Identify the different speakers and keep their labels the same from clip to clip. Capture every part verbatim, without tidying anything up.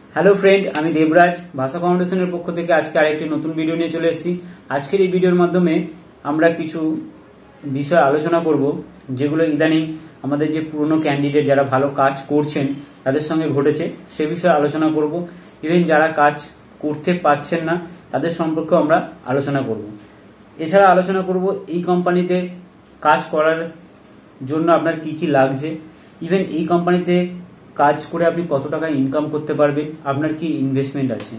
Speaker 1: Hello friend, আমি দেবরাজ ভাষা ফাউন্ডেশনের পক্ষ থেকে আজকে আরেকটি নতুন ভিডিও নিয়ে চলে এসেছি। আজকের এই ভিডিওর মাধ্যমে আমরা কিছু বিষয় আলোচনা করব যেগুলো ইদানিং আমাদের যে পুরনো ক্যান্ডিডেট যারা ভালো কাজ করছেন তাদের সঙ্গে ঘটেছে, সে বিষয়ে আলোচনা করব। ইভেন যারা কাজ করতে পারছেন না তাদের সম্পর্কেও আমরা আলোচনা করব। এছাড়া আলোচনা করব এই কোম্পানিতে কাজ করার জন্য আপনার কি কি লাগছে, ইভেন এই কোম্পানিতে কাজ করে আপনি কত টাকা ইনকাম করতে পারবেন, আপনার কি ইনভেস্টমেন্ট আছে।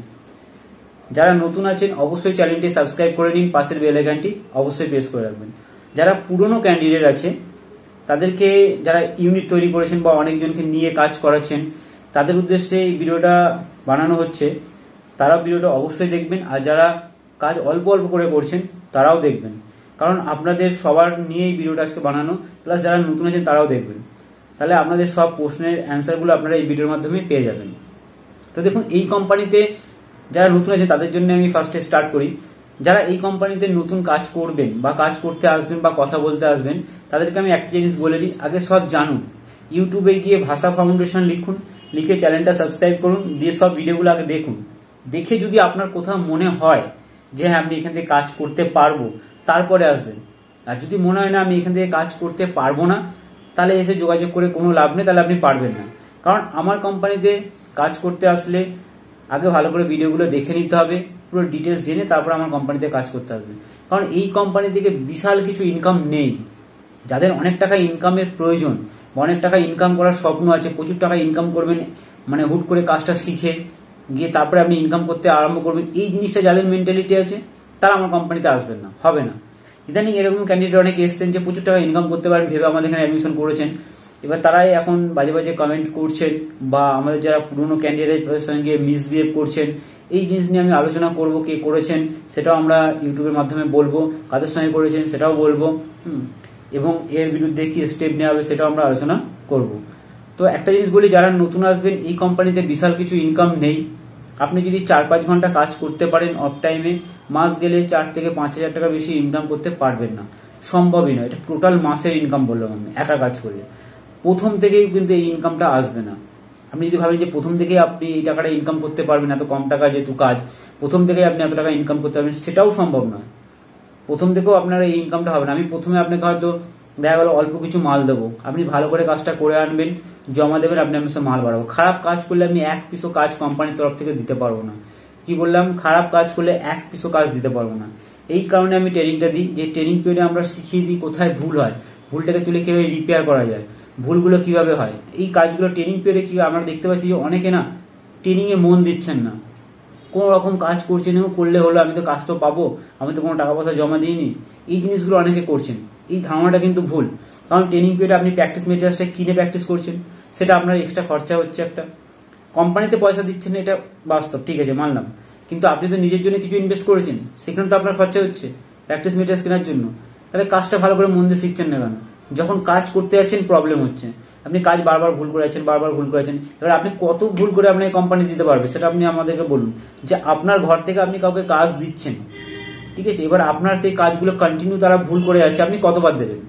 Speaker 1: যারা নতুন আছেন অবশ্যই চ্যানেলটি সাবস্ক্রাইব করে নিন, পাশের বেল আইকনটি অবশ্যই প্রেস করে রাখবেন। যারা পুরনো ক্যান্ডিডেট আছে তাদেরকে, যারা ইউনিট তৈরি করেছেন বা অনেকজনকে নিয়ে কাজ করাচ্ছেন, তাদের উদ্দেশ্যে এই ভিডিওটা বানানো হচ্ছে। তারা ভিডিওটা অবশ্যই দেখবেন, আর যারা কাজ অল্প অল্প করে করছেন তারাও দেখবেন, কারণ আপনাদের সবার নিয়ে এই ভিডিওটা আজকে বানানো। প্লাস যারা নতুন আছেন তারাও দেখবেন, তাহলে আপনাদের সব প্রশ্নের অ্যান্সারগুলো আপনারা এই ভিডিওর মাধ্যমে পেয়ে যাবেন। তো দেখুন, এই কোম্পানিতে যারা নতুন আছে তাদের জন্য আমি ফার্স্টে স্টার্ট করি। যারা এই কোম্পানিতে নতুন কাজ করবেন বা কাজ করতে আসবেন বা কথা বলতে আসবেন, তাদেরকে আমি একটা জিনিস বলে দিই, আগে সব জানুন। ইউটিউবে গিয়ে ভাষা ফাউন্ডেশন লিখুন, লিখে চ্যানেলটা সাবস্ক্রাইব করুন, দিয়ে সব ভিডিওগুলো আগে দেখুন। দেখে যদি আপনার কোথাও মনে হয় যে হ্যাঁ আমি এখান থেকে কাজ করতে পারবো, তারপরে আসবেন। আর যদি মনে হয় না আমি এখান থেকে কাজ করতে পারবো না, তাহলে এসে যোগাযোগ করে কোনো লাভ নেই, তাহলে আপনি পারবেন না। কারণ আমার কোম্পানিতে কাজ করতে আসলে আগে ভালো করে ভিডিওগুলো দেখে নিতে হবে, পুরো ডিটেলস জেনে তারপর আমার কোম্পানিতে কাজ করতে আসবে। কারণ এই কোম্পানি থেকে বিশাল কিছু ইনকাম নেই। যাদের অনেক টাকা ইনকামের প্রয়োজন বা অনেক টাকা ইনকাম করার স্বপ্ন আছে, প্রচুর টাকা ইনকাম করবেন, মানে হুট করে কাজটা শিখে গিয়ে তারপরে আপনি ইনকাম করতে আরম্ভ করবেন, এই জিনিসটা যাদের মেন্টালিটি আছে তারা আমার কোম্পানিতে আসবেন না, হবে না। ইদানিং এরকম ক্যান্ডিডেট অনেক এসছেন যে প্রচুর টাকা ইনকাম করতে পারেন ভেবে আমাদের এখানে অ্যাডমিশন করেছেন। এবার তারাই এখন বাজে বাজে কমেন্ট করছেন বা আমাদের যারা পুরনো ক্যান্ডিডেট তাদের সঙ্গে মিসবিহেভ করছেন। এই জিনিস নিয়ে আমি আলোচনা করব, কে করেছেন সেটাও আমরা ইউটিউবের মাধ্যমে বলবো, কাদের সঙ্গে করেছেন সেটাও বলবো, হুম এবং এর বিরুদ্ধে কি স্টেপ নেওয়া হবে সেটাও আমরা আলোচনা করব। তো একটা জিনিস বলি, যারা নতুন আসবেন, এই কোম্পানিতে বিশাল কিছু ইনকাম নেই। আপনি যদি চার পাঁচ ঘন্টা কাজ করতে পারেন অফ টাইমে, মাস গেলে চার থেকে পাঁচ হাজার টাকা বেশি ইনকাম করতে পারবেন না, সম্ভবই নয়। এটা টোটাল মাসের ইনকাম বললাম আমি, একা কাজ করলে। প্রথম থেকেই কিন্তু এই ইনকামটা আসবে না। আপনি যদি ভাবেন যে প্রথম থেকেই আপনি এই টাকাটা ইনকাম করতে পারবেন, এত কম টাকা যেহেতু কাজ, প্রথম থেকেই আপনি এত টাকা ইনকাম করতে পারবেন, সেটাও সম্ভব নয়। প্রথম থেকেও আপনার এই ইনকামটা হবে না। আমি প্রথমে আপনাকে হয়তো দেখা গেল অল্প কিছু মাল দেবো, আপনি ভালো করে কাজটা করে আনবেন, জমা দেবেন, আপনি আমার সাথে মাল বাড়াবো। খারাপ কাজ করলে আমি এক পিসও কাজ কোম্পানির তরফ থেকে দিতে পারবো না। কি বললাম? খারাপ কাজ করলে এক পিসও কাজ দিতে পারবো না। এই কারণে আমি ট্রেনিংটা দিই, যে ট্রেনিং পিরিয়ডে আমরা শিখিয়ে দিই কোথায় ভুল হয়, ভুলটাকে তুলে কিভাবে রিপেয়ার করা যায়, ভুলগুলো কিভাবে হয়। এই কাজগুলো ট্রেনিং পিরিয়ডে কি আমরা দেখতে পাচ্ছি যে অনেকে না ট্রেনিং এ মন দিচ্ছেন না, কোন রকম কাজ করছেন, করলে হলো আমি তো কাজ তো পাবো, আমি তো কোনো টাকা পয়সা জমা দিইনি, এই জিনিসগুলো অনেকে করছেন। এই ধারণাটা কিন্তু ভুল। কারণ ট্রেনিং পিরিয়ডে আপনি প্র্যাকটিস মেটেরিয়ালসটা কিনে প্র্যাকটিস করছেন, সেটা আপনার এক্সট্রা খরচা হচ্ছে। একটা কোম্পানিতে পয়সা দিচ্ছেন, এটা বাস্তব, ঠিক আছে, মানলাম। কিন্তু আপনি তো নিজের জন্য কিছু ইনভেস্ট করেছেন, সেখানে তো আপনার খরচা হচ্ছে প্র্যাকটিস মেটেরিয়ালস কেনার জন্য। তাহলে কাজটা ভালো করে মন দিয়ে শিখছেন না কেন? যখন কাজ করতে যাচ্ছেন প্রবলেম হচ্ছে, আপনি কাজ বারবার ভুল করে যাচ্ছেন, বারবার ভুল করে যাচ্ছেন। এবার আপনি কত ভুল করে আপনাকে কোম্পানি দিতে পারবে সেটা আপনি আমাদেরকে বলুন। যে আপনার ঘর থেকে আপনি কাউকে কাজ দিচ্ছেন, ঠিক আছে, এবার আপনার সেই কাজগুলো কন্টিনিউ তারা ভুল করে যাচ্ছে, আপনি কতবার দেবেন?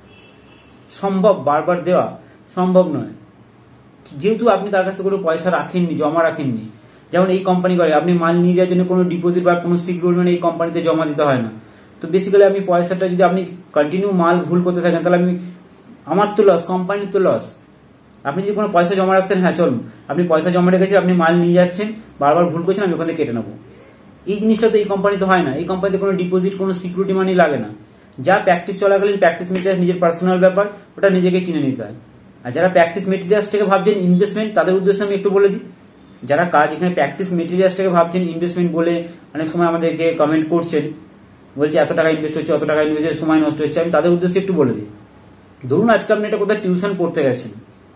Speaker 1: সম্ভব বারবার দেওয়া সম্ভব নয়, যেহেতু আপনি তার কাছে কোনো পয়সা রাখেননি, জমা রাখেননি। যেমন এই কোম্পানি করে, আপনি মাল নিয়ে যাওয়ার জন্য কোনো ডিপোজিট বা কোনো সিকিউরিটি মানে এই কোম্পানিতে জমা দিতে হয় না। তো বেসিক্যালি আপনি পয়সাটা যদি আপনি কন্টিনিউ মাল ভুল করতে থাকেন, তাহলে আমি আমার তো লস, কোম্পানির তো লস। আপনি যদি কোনো পয়সা জমা রাখতেন, হ্যাঁ চলুন, আপনি পয়সা জমা রেখেছেন, আপনি মাল নিয়ে যাচ্ছেন, বারবার ভুল করছেন, আমি ওখান থেকে কেটে নেবো। এই জিনিসটা তো এই কোম্পানিতে হয় না। এই কোম্পানিতে কোনো ডিপোজিট, কোনো সিকিউরিটি মানি লাগে না। যা প্র্যাকটিস চলাকালীন প্র্যাকটিস মেটেরিয়ালস নিজের পার্সোনাল ব্যাপার, ওটা নিজেকে কিনে নিতে হয়। আর যারা প্র্যাকটিস মেটেরিয়ালস থেকে ভাবছেন ইনভেস্টমেন্ট, তাদের উদ্দেশ্যে আমি একটু বলে দিই। যারা কাজ এখানে প্র্যাকটিস মেটেরিয়ালস থেকে ভাবছেন ইনভেস্টমেন্ট বলে অনেক সময় আমাদেরকে কমেন্ট করছেন, বলছে এত টাকা ইনভেস্ট হচ্ছে, অত টাকা ইনভেস্ট হচ্ছে, সময় নষ্ট হচ্ছে, আমি তাদের উদ্দেশ্যে একটু বলে দিই। ধরুন আজকে আপনি একটা কোথাও টিউশন পড়তে গেছেন,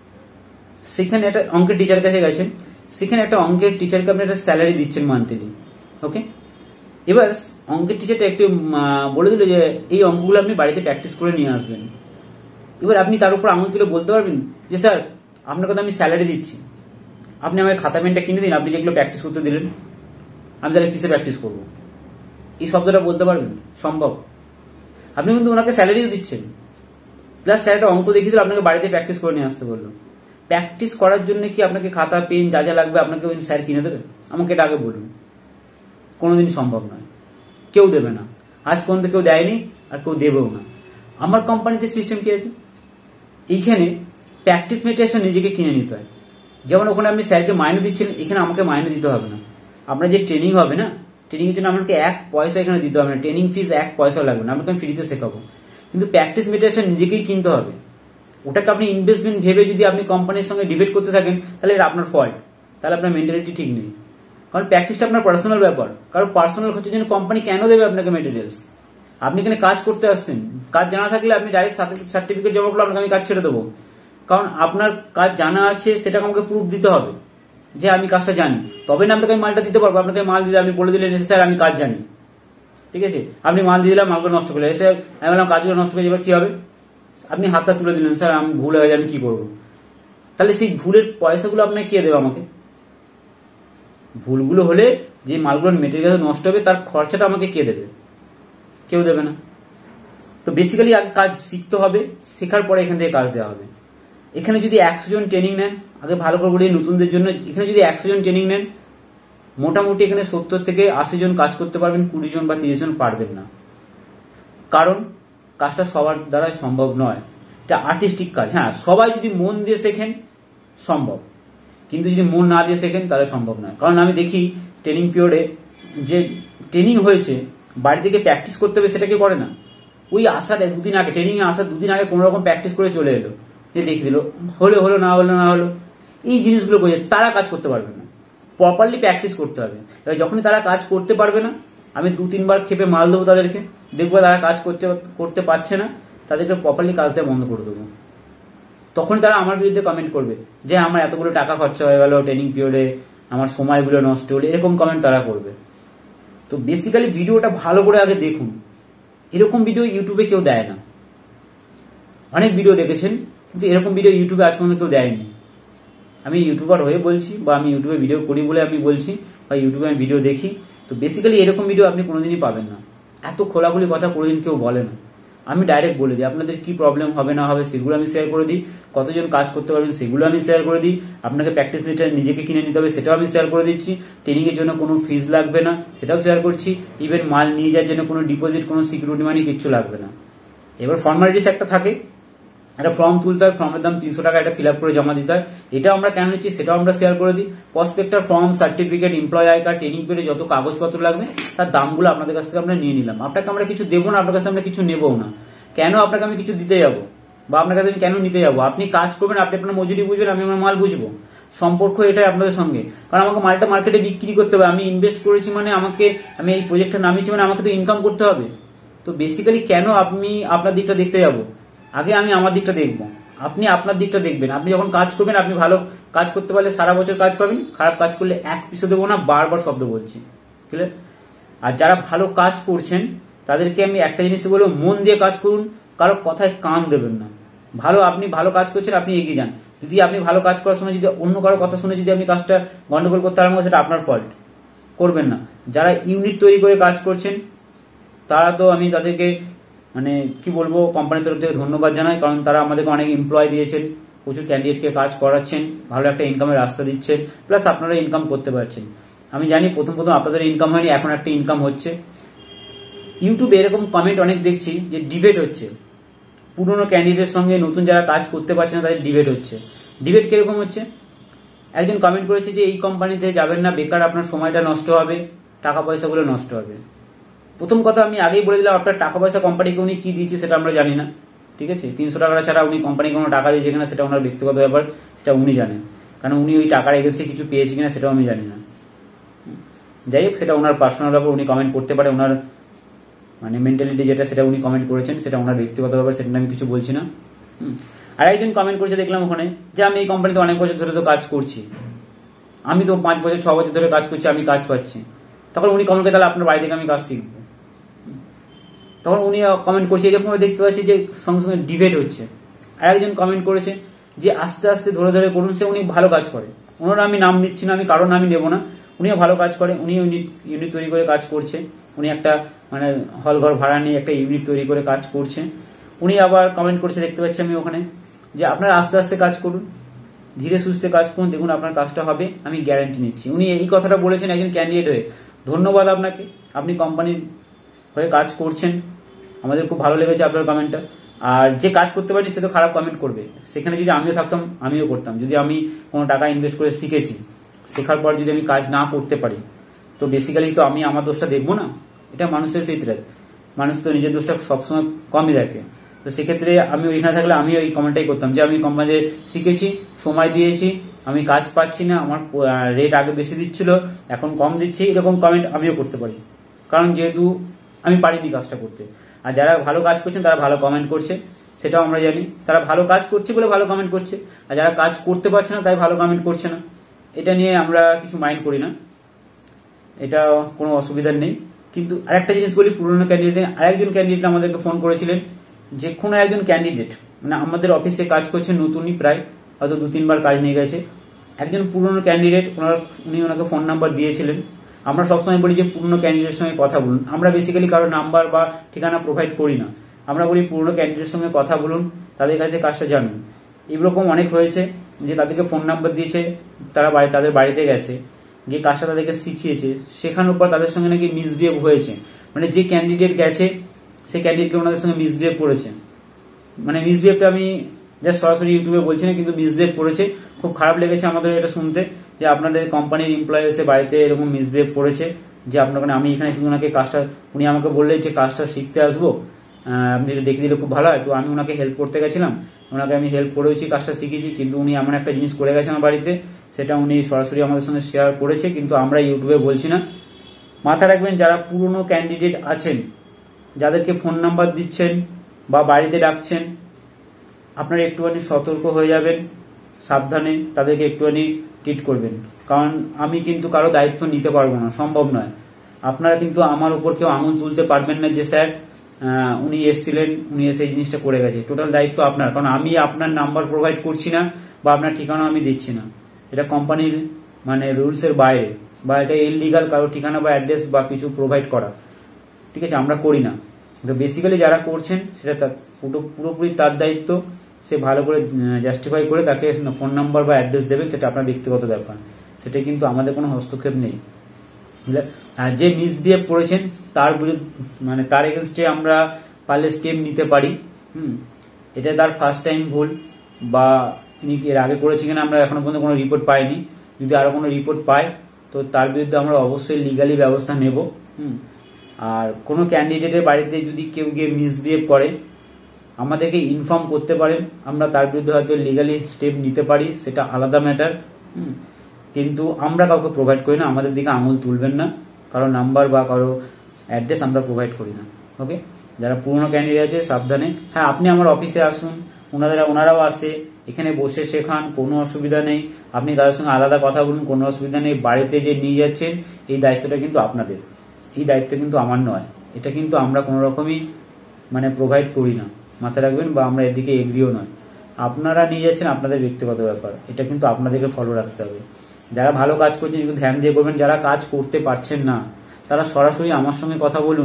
Speaker 1: সেখানে একটা অঙ্কের টিচার কাছে গেছেন, সেখানে একটা অঙ্কের টিচারকে আপনি একটা স্যালারি দিচ্ছেন মান্থলি, ওকে। এবার অঙ্কের টিচারটা একটু বলে দিল যে এই অঙ্কগুলো আপনি বাড়িতে প্র্যাকটিস করে নিয়ে আসবেন। এবার আপনি তার উপর আঙুল তুলে বলতে পারবেন যে স্যার আপনার কথা আমি স্যালারি দিচ্ছি, আপনি আমার খাতা পেনটা কিনে দিন, আপনি যেগুলো প্র্যাকটিস করতে দিলেন, আমি তাহলে কিসে প্র্যাকটিস করবো? এই শব্দটা বলতে পারবেন? সম্ভব। আপনি কিন্তু ওনাকে স্যালারিও দিচ্ছেন, প্লাস স্যার একটা অঙ্ক দেখিয়ে দিল, আপনাকে বাড়িতে প্র্যাকটিস করে নিয়ে আসতে বললো। প্র্যাকটিস করার জন্য কি আপনাকে খাতা পেন যা যা লাগবে আপনাকে ওই স্যার কিনে দেবে? আমাকে এটা আগে বলুন। কোনোদিন সম্ভব নয়, কেউ দেবে না, আজ পর্যন্ত কেউ দেয়নি আর কেউ দেবেও না। আমার কোম্পানিতে সিস্টেম কি আছে, এইখানে প্র্যাকটিস মেটেরিয়ালটা নিজেকে কিনে নিতে হয়। যেমন ওখানে আপনি স্যারকে মাইনে দিচ্ছেন, এখানে আমাকে মাইনে দিতে হবে না। আপনার যে ট্রেনিং হবে না, ট্রেনিং এর জন্য আমাকে এক পয়সা এখানে দিতে হবে না, ট্রেনিং ফিস এক পয়সা লাগবে না, আপনাকে আমি ফ্রিতে শেখাবো। কিন্তু প্র্যাকটিস মেটেরিয়ালটা নিজেকেই কিনতে হবে। ওটাকে আপনি ইনভেস্টমেন্ট ভেবে যদি আপনি কোম্পানির সঙ্গে ডিবেট করতে থাকেন, তাহলে এটা আপনার ফল্ট, তাহলে আপনার মেন্টালিটি ঠিক নেই। কারণ প্র্যাকটিসটা আপনার পার্সোনাল ব্যাপার। কারণ পার্সোনাল খরচের জন্য কোম্পানি কেন দেবে আপনাকে মেটেরিয়ালস? আপনি এখানে কাজ করতে আসছেন, কাজ জানা থাকলে আপনি ডাইরেক্ট সার্টিফিকেট জমা করলে আপনাকে আমি কাজ ছেড়ে দেবো। কারণ আপনার কাজ জানা আছে, সেটাকে আমাকে প্রুফ দিতে হবে যে আমি কাজটা জানি, তবে না আপনাকে আমি মালটা দিতে পারবো। আপনাকে মাল দিলে আপনি বলে দিলেন স্যার আমি কাজ জানি, ঠিক আছে, আপনি মাল দিয়ে দিলাম, মালগুলো নষ্ট করলে, স্যার আমি বললাম কাজগুলো নষ্ট করে এবার কি হবে? আপনি হাতটা তুলে দিলেন, স্যার আমি ভুল হয়ে যায়, আমি কি করবো? তাহলে সেই ভুলের পয়সাগুলো আপনাকে কে দেবে আমাকে? ভুলগুলো হলে যে মালগুলোর মেটেরিয়াল নষ্ট হবে তার খরচাটা আমাকে কে দেবে? কেউ দেবে না। তো বেসিক্যালি আগে কাজ শিখতে হবে, শেখার পরে এখান থেকে কাজ দেওয়া হবে। এখানে যদি একশো জন ট্রেনিং নেন, আগে ভালো করে বলি নতুনদের জন্য, এখানে যদি একশো জন ট্রেনিং নেন, মোটামুটি এখানে সত্তর থেকে আশি জন কাজ করতে পারবেন, কুড়ি জন বা তিরিশ জন পারবেন না। কারণ কাজটা সবার দ্বারা সম্ভব নয়, এটা আর্টিস্টিক কাজ। হ্যাঁ, সবাই যদি মন দিয়ে শেখেন সম্ভব, কিন্তু যদি মন না দিয়ে শেখেন তাহলে সম্ভব নয়। কারণ আমি দেখি ট্রেনিং পিরিয়ডে যে ট্রেনিং হয়েছে, বাড়ি থেকে প্র্যাকটিস করতে হবে সেটা কেউ করে না। ওই আসার দুদিন আগে, ট্রেনিং এ আসার দুদিন আগে কোনো রকম প্র্যাকটিস করে চলে এলো, যে দেখে দিল, হলো হলো না হলো না হলো। এই জিনিসগুলো করে তারা কাজ করতে পারবে না, প্রপারলি প্র্যাকটিস করতে হবে। এবার যখনই তারা কাজ করতে পারবে না, আমি দু তিনবার খেপে মাল দেবো তাদেরকে, দেখবো তারা কাজ করতে করতে পারছে না, তাদেরকে প্রপারলি কাজ দেওয়া বন্ধ করে দেবো। তখন তারা আমার বিরুদ্ধে কমেন্ট করবে যে আমার এতগুলো টাকা খরচা হয়ে গেল ট্রেনিং পিরিয়ডে, আমার সময়গুলো নষ্ট হলো, এরকম কমেন্ট তারা করবে। তো বেসিক্যালি ভিডিওটা ভালো করে আগে দেখুন। এরকম ভিডিও ইউটিউবে কেউ দেয় না। অনেক ভিডিও দেখেছেন, কিন্তু এরকম ভিডিও ইউটিউবে আজ পর্যন্ত কেউ দেয়নি। আমি ইউটিউবার হয়ে বলছি, বা আমি ইউটিউবে ভিডিও করি বলে আমি বলছি, বা ইউটিউবে আমি ভিডিও দেখি। তো বেসিক্যালি এরকম ভিডিও আপনি কোনোদিনই পাবেন না। এত খোলাখুলি কথা কোনোদিন কেউ বলে না। আমি ডাইরেক্ট বলে দিই আপনাদের কি প্রবলেম হবে না হবে, সেগুলো আমি শেয়ার করে দিই। কতজন কাজ করতে পারবেন সেগুলো আমি শেয়ার করে দিই। আপনাকে প্র্যাকটিস মেটেরিয়াল নিজেকে কিনে নিতে হবে সেটাও আমি শেয়ার করে দিচ্ছি। ট্রেনিং এর জন্য কোনো ফিস লাগবে না সেটাও শেয়ার করছি। ইভেন মাল নিয়ে যাওয়ার জন্য কোনো ডিপোজিট, কোনো সিকিউরিটি মানি কিচ্ছু লাগবে না। এবার ফর্মালিটিস একটা থাকে, একটা ফর্ম তুলতে হয়, ফর্মের দাম তিনশো টাকা, এটা ফিল আপ করে জমা দিতে হয়। এটাও আমরা কেন নিচ্ছি সেটাও আমরা শেয়ার করে দিই। প্রসপেক্টার form, certificate, employee I card, training পেলে যত কাগজপত্র লাগবে তার দামগুলো আপনাদের কাছ থেকে আমরা নিয়ে নিলাম। আপনাকে আমরা কিছু দেবো না, আপনার কাছ থেকে আমরা কিছু নেবও না। কেন আপনাকে আমি কিছু দিতে যাবো, বা আপনার কাছে আমি কেন নিতে যাবো? আপনি কাজ করবেন, আপনি আপনার মজুরি বুঝবেন, আমি আমার মাল বুঝবো। সম্পর্ক এটাই আপনাদের সঙ্গে। কারণ আমাকে মালটা মার্কেটে বিক্রি করতে হবে। আমি ইনভেস্ট করেছি মানে আমাকে, আমি এই প্রজেক্টটা নামিয়েছি মানে আমাকে তো ইনকাম করতে হবে। তো বেসিক্যালি কেন আপনি আপনার দিকটা দেখতে যাবো? আগে আমি আমার দিকটা দেখবো, আপনি আপনার দিকটা দেখবেন। আপনি যখন কাজ করবেন, আপনি ভালো কাজ করতে পারলে সারা বছর কাজ পাবেন, খারাপ কাজ করলে এক পিছু দেবো না, বারবার শব্দ বলছি, ক্লিয়ার? আর যারা ভালো কাজ করছেন তাদেরকে আমি একটা জিনিস বলবো, মন দিয়ে কাজ করুন, কারো কথায় কান দেবেন না। ভালো, আপনি ভালো কাজ করছেন, আপনি এগিয়ে যান। যদি আপনি ভালো কাজ করার সময় যদি অন্য কারো কথা শুনে যদি আপনি কাজটা গন্ডগোল করতে আরম্ভ করেন, সেটা আপনার ফল্ট, করবেন না। যারা ইউনিট তৈরি করে কাজ করছেন তারা তো আমি তাদেরকে মানে কি বলবো, কোম্পানির তরফ থেকে ধন্যবাদ জানাই। কারণ তারা আমাদেরকে অনেক এমপ্লয় দিয়েছেন, প্রচুর ক্যান্ডিডেটকে কাজ করাচ্ছেন, ভালো একটা ইনকামের রাস্তা দিচ্ছেন, প্লাস আপনারা ইনকাম করতে পারছেন। আমি জানি প্রথম প্রথম আপনাদের ইনকাম হয়নি, এখন একটা ইনকাম হচ্ছে। ইউটিউবে এরকম কমেন্ট অনেক দেখছি যে ডিবেট হচ্ছে, পুরনো ক্যান্ডিডেটের সঙ্গে নতুন যারা কাজ করতে পারছে না তাদের ডিবেট হচ্ছে। ডিবেট কিরকম হচ্ছে? একজন কমেন্ট করেছে যে এই কোম্পানিতে যাবেন না, বেকার আপনার সময়টা নষ্ট হবে, টাকা পয়সাগুলো নষ্ট হবে। প্রথম কথা আমি আগেই বলে দিলাম, আপনার টাকা পয়সা কোম্পানিকে উনি কি দিয়েছে সেটা আমরা জানি না, ঠিক আছে? তিনশো টাকা ছাড়া উনি কোম্পানিকে কোনো টাকা দিয়েছে কিনা সেটা ওনার ব্যক্তিগত ব্যাপার, সেটা উনি জানেন। কারণ উনি ওই টাকার এগেন্সে কিছু পেয়েছে কিনা সেটাও আমি জানি না। যাই হোক, সেটা ওনার পার্সোনাল ব্যাপার, উনি কমেন্ট করতে পারে, ওনার মানে মেন্টালিটি যেটা সেটা উনি কমেন্ট করেছেন, সেটা ওনার ব্যক্তিগত ব্যাপার, সেটা আমি কিছু বলছি না। আর একজন কমেন্ট করেছে দেখলাম ওখানে যে আমি এই কোম্পানিতে অনেক বছর ধরে তো কাজ করছি, আমি তো পাঁচ বছর ছ বছর ধরে কাজ করছি, আমি কাজ পাচ্ছি। তখন উনি কমেন্ট করে তাহলে আপনার বাড়ি থেকে আমি কাজ শিখবো। তখন উনি কমেন্ট করছে, এরকম দেখতে পাচ্ছি যে সঙ্গে সঙ্গে ডিবেট হচ্ছে। আর একজন কমেন্ট করেছে যে আস্তে আস্তে ধরে ধরে করুন, সে উনি ভালো কাজ করে, ওনারা আমি নাম নিচ্ছি না, আমি কারোর নামই নেবো না, উনিও ভালো কাজ করে, উনি ইউনিট ইউনিট তৈরি করে কাজ করছে। উনি একটা মানে হল ঘর ভাড়া নিয়ে একটা ইউনিট তৈরি করে কাজ করছে। উনি আবার কমেন্ট করছে দেখতে পাচ্ছি আমি ওখানে যে আপনারা আস্তে আস্তে কাজ করুন, ধীরে সুস্থে কাজ করুন, দেখুন আপনার কাজটা হবে, আমি গ্যারান্টি নিচ্ছি। উনি এই কথাটা বলেছেন একজন ক্যান্ডিডেট হয়ে। ধন্যবাদ আপনাকে, আপনি কোম্পানির হয়ে কাজ করছেন, আমাদের খুব ভালো লেগেছে আপনার কমেন্টটা। আর যে কাজ করতে পারি সে তো খারাপ কমেন্ট করবে, সেখানে যদি আমিও থাকতাম আমিও করতাম। যদি আমি কোনো টাকা ইনভেস্ট করে শিখেছি, শেখার পর যদি আমি কাজ না করতে পারি, তো বেসিক্যালি তো আমি আমার দোষটা দেখবো না, এটা মানুষের ফিতরাত। মানুষ তো নিজের দোষটা সবসময় কমই দেখে। তো সেক্ষেত্রে আমি ওইখানে থাকলে আমি ওই কমেন্টটাই করতাম যে আমি কোম্পানিতে শিখেছি, সময় দিয়েছি, আমি কাজ পাচ্ছি না, আমার রেট আগে বেশি দিচ্ছিল এখন কম দিচ্ছি, এরকম কমেন্ট আমিও করতে পারি, কারণ যেহেতু আমি পারিনি কাজটা করতে। আর যারা ভালো কাজ করছেন তারা ভালো কমেন্ট করছে, সেটাও আমরা জানি। তারা ভালো কাজ করছে বলে ভালো কমেন্ট করছে, আর যারা কাজ করতে পারছে না তাই ভালো কমেন্ট করছে না। এটা নিয়ে আমরা কিছু মাইন্ড করি না, এটা কোনো অসুবিধার নেই। কিন্তু আরেকটা জিনিস বলি, পুরনো ক্যান্ডিডেট, আরেকজন ক্যান্ডিডেট আমাদেরকে ফোন করেছিলেন, যে কোনো একজন ক্যান্ডিডেট মানে আমাদের অফিসে কাজ করছে, নতুনই প্রায় হয়তো দু তিনবার কাজ নিয়ে গেছে, একজন পুরনো ক্যান্ডিডেট, ওনার উনি ওনাকে ফোন নাম্বার দিয়েছিলেন। আমরা সবসময় বলি যে পুরনো ক্যান্ডিডেটের সঙ্গে কথা বলুন। আমরা বেসিক্যালি কারো নাম্বার বা ঠিকানা প্রোভাইড করি না, আমরা বলি পুরনো ক্যান্ডিডেটের সঙ্গে কথা বলুন, তাদের কাছে কাজটা জানুন। এরকম অনেক হয়েছে যে তাদেরকে ফোন নাম্বার দিয়েছে, তারা বাড়ি তাদের বাড়িতে গেছে, গিয়ে কাজটা তাদেরকে শিখিয়েছে, শেখানোর পর তাদের সঙ্গে নাকি মিসবিহেভ হয়েছে। মানে যে ক্যান্ডিডেট গেছে সেই ক্যান্ডিডেটকে ওনাদের সঙ্গে মিসবিহেভ করেছে। মানে মিসবিহেভটা আমি জাস্ট সরাসরি ইউটিউবে বলছি না, কিন্তু মিসবিহেভ করেছে। খুব খারাপ লেগেছে আমাদের এটা শুনতে, যে আপনাদের কোম্পানির এমপ্লয়ি এসে বাড়িতে এরকম মিসবিহেভ করেছে। যে আপনার আমি এখানে শুধু ওনাকে কাজটা, উনি আমাকে বললেন যে কাজটা শিখতে আসবো, আপনি দেখে দিলে খুব ভালো হয়। তো আমি ওনাকে হেল্প করতে গেছিলাম, ওনাকে আমি হেল্প করেছি, কাজটা শিখেছি, কিন্তু উনি এমন একটা জিনিস করে গেছে আমার বাড়িতে, সেটা উনি সরাসরি আমাদের সঙ্গে শেয়ার করেছে, কিন্তু আমরা ইউটিউবে বলছি না। মাথায় রাখবেন, যারা পুরনো ক্যান্ডিডেট আছেন, যাদেরকে ফোন নাম্বার দিচ্ছেন বা বাড়িতে ডাকছেন, আপনারা একটুখানি সতর্ক হয়ে যাবেন, সাবধানে তাদেরকে একটুখানি ট্রিট করবেন। কারণ আমি কিন্তু কারো দায়িত্ব নিতে পারবো না, সম্ভব নয়। আপনারা কিন্তু আমার উপর কেউ আঙুল তুলতে পারবেন না যে স্যার উনি এসেছিলেন, উনি এসে এই জিনিসটা করে গেছে। টোটাল দায়িত্ব আপনার, কারণ আমি আপনার নাম্বার প্রোভাইড করছি না বা আপনার ঠিকানা আমি দিচ্ছি না। এটা কোম্পানির মানে রুলস এর বাইরে, বা এটা ইললিগাল কারো ঠিকানা বা অ্যাড্রেস বা কিছু প্রোভাইড করা, ঠিক আছে, আমরা করি না। তো বেসিক্যালি যারা করছেন সেটা তার পুরোপুরি তার দায়িত্ব, সে ভালো করে জাস্টিফাই করে তাকে ফোন নাম্বার বা অ্যাড্রেস দেবেন, সেটা আপনার ব্যক্তিগত ব্যাপার, সেটা কিন্তু আমাদের কোনো হস্তক্ষেপ নেই। আর যে মিসবিহেভ করেছেন তার বিরুদ্ধে মানে তার এগেনস্টে আমরা পারলে স্টেপ নিতে পারি। হুম এটা তার ফার্স্ট টাইম ভুল, বা তিনি এর আগে করেছে কিনা আমরা এখনো পর্যন্ত কোনো রিপোর্ট পাইনি। যদি আরো কোনো রিপোর্ট পাই তো তার বিরুদ্ধে আমরা অবশ্যই লিগালি ব্যবস্থা নেব। হুম আর কোনো ক্যান্ডিডেটের বাড়িতে যদি কেউ গিয়ে মিসবিহেভ করে আমাদেরকে ইনফর্ম করতে পারেন, আমরা তার বিরুদ্ধে হয়তো লিগালি স্টেপ নিতে পারি, সেটা আলাদা ম্যাটার। হুম কিন্তু আমরা কাউকে প্রোভাইড করি না, আমাদের দিকে আঙুল তুলবেন না, কারো নাম্বার বা কারো অ্যাড্রেস আমরা প্রোভাইড করি না। ওকে, যারা পুরনো ক্যান্ডিডেট আছে সাবধানে। হ্যাঁ, আপনি আমার অফিসে আসুন, ওনারা ওনারাও আসে, এখানে বসে শেখান, কোনো অসুবিধা নেই। আপনি তাদের সঙ্গে আলাদা কথা বলুন, কোনো অসুবিধা নেই। বাড়িতে যে নিয়ে যাচ্ছেন এই দায়িত্বটা কিন্তু আপনাদের, এই দায়িত্ব কিন্তু আমার নয়। এটা কিন্তু আমরা কোনো রকমই মানে প্রোভাইড করি না, মাথায় রাখবেন, বা আমরা এদিকে এগ্রিও নয়। আপনারা নিয়ে যাচ্ছেন আপনাদের ব্যক্তিগত ব্যাপার, এটা কিন্তু আপনাদেরকে ফলো রাখতে হবে। যারা ভালো কাজ করছেন একটু ধ্যান দিয়ে করবেন, যারা কাজ করতে পারছেন না তারা সরাসরি আমার সঙ্গে কথা বলুন।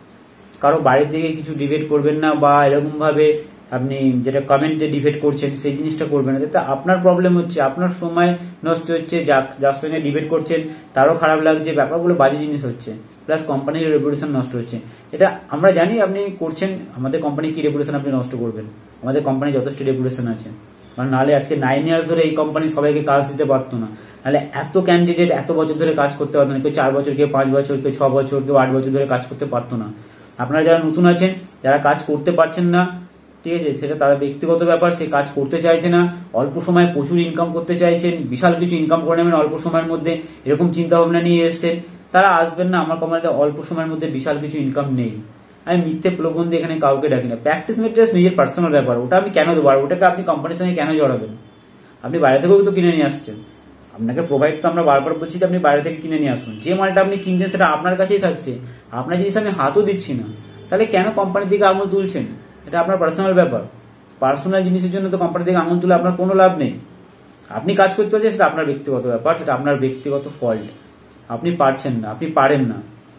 Speaker 1: কারো বাড়ি থেকে কিছু ডিবেট করবেন না, বা এরকম ভাবে আপনি যেটা কমেন্টে ডিবেট করছেন সেই জিনিসটা করবেন না, যাতে আপনার প্রবলেম হচ্ছে, আপনার সময় নষ্ট হচ্ছে, যার সঙ্গে ডিবেট করছেন তারও খারাপ লাগছে, ব্যাপারগুলো বাজে জিনিস হচ্ছে, প্লাস কোম্পানির রেপুটেশন নষ্ট হচ্ছে। এটা আমরা জানি আপনি করছেন, আমাদের কোম্পানি কি রেপুটেশন আপনি নষ্ট করবেন? আমাদের কোম্পানি যথেষ্ট রেপুটেশন আছে, কারণ নাহলে আজকে নাইন ইয়ার্স ধরে এই কোম্পানি সবাইকে কাজ দিতে পারতো না। নাহলে এত ক্যান্ডিডেট এত বছর ধরে কাজ করতে পারতো না, কেউ চার বছর, কেউ পাঁচ বছর, কেউ ছ বছর, কেউ আট বছর ধরে কাজ করতে পারতো না। আপনারা যারা নতুন আছেন, যারা কাজ করতে পারছেন না, ঠিক আছে, সেটা তাদের ব্যক্তিগত ব্যাপার, সে কাজ করতে চাইছে না, অল্প সময়ে প্রচুর ইনকাম করতে চাইছেন, বিশাল কিছু ইনকাম করে নেবেন অল্প সময়ের মধ্যে, এরকম চিন্তা ভাবনা নিয়ে এসছেন, তারা আসবেন না আমার কোম্পানিতে। অল্প সময়ের মধ্যে বিশাল কিছু ইনকাম নেই। আমি মিথ্যে প্রলোভন দিয়ে এখানে কাউকে ডাকি না। প্র্যাকটিস মেটেরিয়ালস নিজের পার্সোনাল ব্যাপার, ওটা আমি কেন দেবো? আর ওটাকে আপনি কোম্পানির সঙ্গে কেন জড়াবেন? আপনি বাইরে থেকেও তো কিনে নিয়ে আসছেন, আপনাকে প্রোভাইড তো আমরা বারবার বলছি যে আপনি বাইরে থেকে কিনে নিয়ে আসুন। যে মালটা আপনি কিনছেন সেটা আপনার কাছেই থাকছে, আপনার জিনিস আমি হাতও দিচ্ছি না, তাহলে কেন কোম্পানির দিকে আঙুল তুলছেন? এটা আপনার পার্সোনাল ব্যাপার। পার্সোনাল জিনিসের জন্য তো কোম্পানির দিকে আঙুল তুলে আপনার কোনো লাভ নেই। আপনি কাজ করতে পারছেন সেটা আপনার ব্যক্তিগত ব্যাপার, সেটা আপনার ব্যক্তিগত ফল্ট। আপনি পারছেন না, আপনি পারেন না,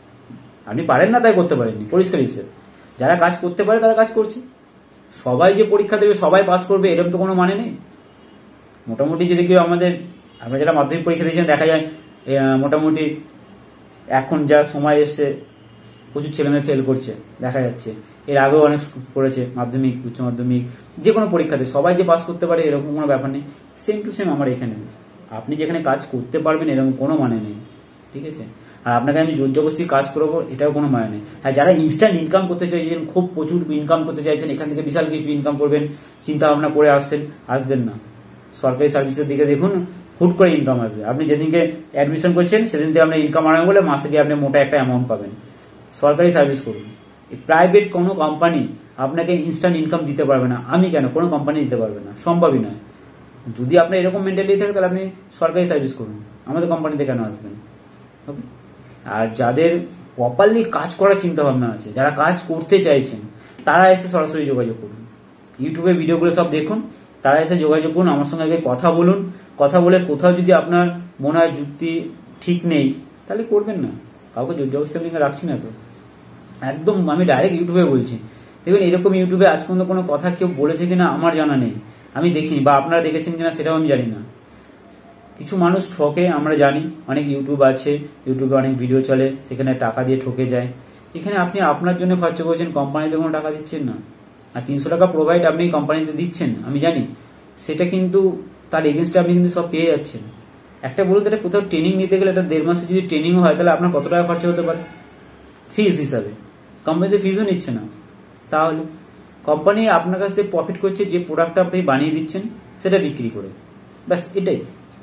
Speaker 1: আপনি পারেন না তাই করতে পারেননি, পরিষ্কার হিসেবে। যারা কাজ করতে পারে তারা কাজ করছে। সবাই যে পরীক্ষা দেবে সবাই পাস করবে এরকম তো কোনো মানে নেই। মোটামুটি যদি কেউ আমাদের আমরা যারা মাধ্যমিক পরীক্ষা দিয়েছেন দেখা যায় মোটামুটি এখন যা সময় এসছে প্রচুর ছেলেমেয়ে ফেল করছে দেখা যাচ্ছে। এর আগেও অনেক করেছে মাধ্যমিক, উচ্চ মাধ্যমিক, যে কোনো পরীক্ষাতে সবাই যে পাস করতে পারে এরকম কোনো ব্যাপার নেই। সেম টু সেম আমার এখানে আপনি যেখানে কাজ করতে পারবেন এরকম কোনো মানে নেই, ঠিক আছে। আর আপনাকে আমি জোর জবরদস্তি কাজ করবো এটাও কোনো মানে নেই। হ্যাঁ, যারা ইনস্ট্যান্ট ইনকাম করতে চাইছেন, খুব প্রচুর ইনকাম করতে চাইছেন, এখান থেকে বিশাল কিছু ইনকাম করবেন চিন্তা ভাবনা করে আসছেন, আসবেন না। সরকারি সার্ভিসের দিকে দেখুন, হুট করে ইনকাম আসবে। আপনি যেদিনকে অ্যাডমিশন করছেন সেদিন থেকে আপনার ইনকাম আরম্ভ বলে মাসে গিয়ে আপনি মোটা একটা অ্যামাউন্ট পাবেন। সরকারি সার্ভিস করুন। প্রাইভেট কোনো কোম্পানি আপনাকে ইনস্ট্যান্ট ইনকাম দিতে পারবে না। আমি কেন, কোনো কোম্পানি দিতে পারবে না, সম্ভবই নয়। যদি আপনার এরকম মেন্টালিটি থাকে তাহলে আপনি সরকারি সার্ভিস করুন, আমাদের কোম্পানিতে কেন আসবেন? ওকে। আর যাদের প্রপারলি কাজ করার চিন্তা ভাবনা আছে, যারা কাজ করতে চাইছেন, তারা এসে সরাসরি যোগাযোগ করুন। ইউটিউবে ভিডিওগুলো সব দেখুন, তারা এসে যোগাযোগ করুন, আমার সঙ্গে আগে কথা বলুন। কথা বলে কোথাও যদি আপনার মনে হয় যুক্তি ঠিক নেই তাহলে করবেন না। কাউকে জোর জবরদস্তি আমি রাখছি না তো, একদম আমি ডাইরেক্ট ইউটিউবে বলছি। দেখুন, এরকম ইউটিউবে আজ পর্যন্ত কোনো কথা কেউ বলেছে কিনা আমার জানা নেই, আমি দেখিনি, বা আপনারা দেখেছেন কিনা সেটাও আমি জানি না। কিছু মানুষ ঠকে আমরা জানি, অনেক ইউটিউব আছে, ইউটিউবে অনেক ভিডিও চলে, সেখানে টাকা দিয়ে ঠকে যায়। এখানে আপনি আপনার জন্য খরচা করছেন, কোম্পানিতে কোনো টাকা দিচ্ছেন না। আর তিনশো টাকা প্রোভাইড আপনি কোম্পানিতে দিচ্ছেন আমি জানি, সেটা কিন্তু তার এগেনস্টে আপনি কিন্তু সব পেয়ে যাচ্ছেন। একটা বলুন, এটা কোথাও ট্রেনিং নিতে গেলে এটা দেড় মাসে যদি ট্রেনিং হয় তাহলে আপনার কত টাকা খরচা হতে পারে ফিজ হিসাবে? কোম্পানিতে ফিজও নিচ্ছে না, তাহলে কোম্পানি আপনার কাছ থেকে প্রফিট করছে যে প্রোডাক্টটা আপনি বানিয়ে দিচ্ছেন সেটা বিক্রি করে, ব্যাস এটাই।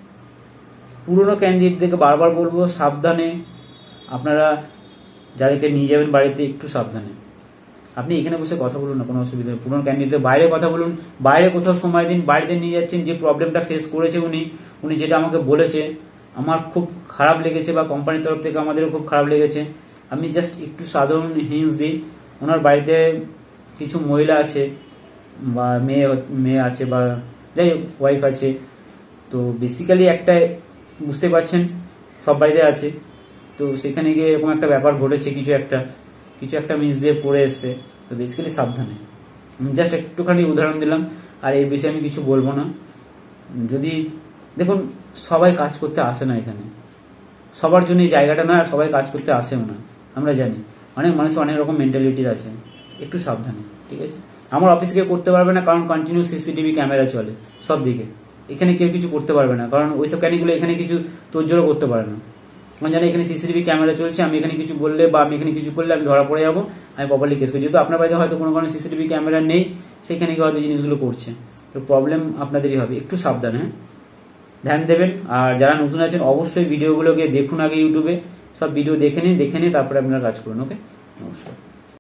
Speaker 1: পুরনো ক্যান্ডিডেটদেরকে বারবার বলবো সাবধানে, আপনারা যাদেরকে নিয়ে যাবেন বাড়িতে একটু সাবধানে। আপনি এখানে বসে কথা বলুন না, কোনো অসুবিধা নেই। পুরনো ক্যান্ডিডেটদের বাইরে কথা বলুন, বাইরে কোথাও সময় দিন। বাড়িতে নিয়ে যাচ্ছেন, যে প্রবলেমটা ফেস করেছে উনি উনি যেটা আমাকে বলেছে আমার খুব খারাপ লেগেছে, বা কোম্পানির তরফ থেকে আমাদেরও খুব খারাপ লেগেছে। আমি জাস্ট একটু সাধারণ হিন্টস দিই। ওনার বাড়িতে কিছু মহিলা আছে, বা মেয়ে মেয়ে আছে, বা যাই হোক ওয়াইফ আছে। তো বেসিক্যালি একটা বুঝতে পারছেন সব বাড়িতে আছে, তো সেখানে গিয়ে এরকম একটা ব্যাপার ঘটেছে, কিছু একটা কিছু একটা মিস দিয়ে পড়ে এসছে। তো বেসিক্যালি সাবধানে, আমি জাস্ট একটুখানি উদাহরণ দিলাম, আর এই বিষয়ে আমি কিছু বলবো না। যদি দেখুন, সবাই কাজ করতে আসে না এখানে, সবার জন্য এই জায়গাটা না, আর সবাই কাজ করতে আসেও না, আমরা জানি। অনেক মানুষ অনেক রকম মেন্টালিটি আছে, একটু সাবধানে, ঠিক আছে। আমার অফিসে কেউ করতে পারবে না, কারণ কন্টিনিউ সিসিটিভি ক্যামেরা চলে সব দিকে। এখানে কেউ কিছু করতে পারবে না, কারণ ওইসব ক্যানিগুলো এখানে কিছু তোড়জোড়ও করতে পারে না। আমি জানি এখানে সিসিটিভি ক্যামেরা চলছে, আমি এখানে কিছু বললে বা আমি এখানে কিছু করলে আমি ধরা পড়ে যাবো, আমি প্রপারলি কেস করি। যেহেতু আপনার বাড়িতে হয়তো কোনো কোনো সিসিটিভি ক্যামেরা নেই, সেখানে গিয়ে হয়তো জিনিসগুলো করছে, তো প্রবলেম আপনাদেরই হবে। একটু সাবধানে, হ্যাঁ, ধ্যান দেবেন। আর যারা নতুন আছেন অবশ্যই ভিডিওগুলোকে দেখুন আগে, ইউটিউবে সব ভিডিও দেখে নিন, দেখে নিন তারপরে আপনারা কাজ করুন। ওকে, নমস্কার।